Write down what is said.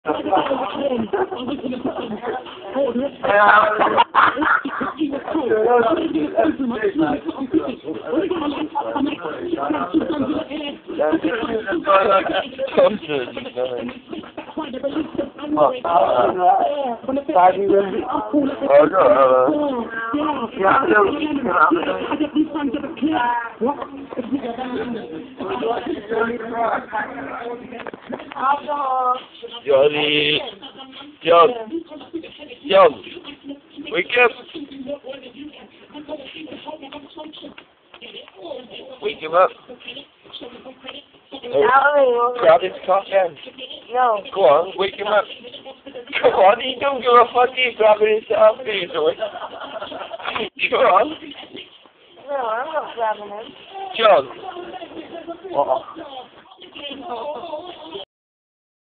Johnny, John, wake up! Wake him up! Oh, grab his cock then. No. Go on, wake him up. Come on, he don't give a fuck, he's grabbing his arm for you, so Come on. No, I'm not grabbing him. John. Oh.